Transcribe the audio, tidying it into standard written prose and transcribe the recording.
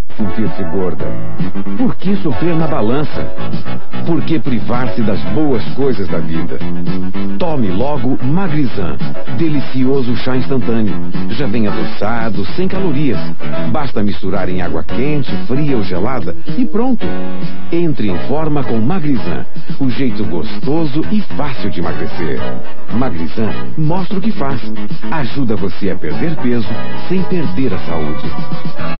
Sentir-se gorda? Por que sofrer na balança? Por que privar-se das boas coisas da vida? Tome logo Magrizan, delicioso chá instantâneo. Já vem adoçado, sem calorias. Basta misturar em água quente, fria ou gelada e pronto. Entre em forma com Magrizan, o jeito gostoso e fácil de emagrecer. Magrizan mostra o que faz. Ajuda você a perder peso sem perder a saúde.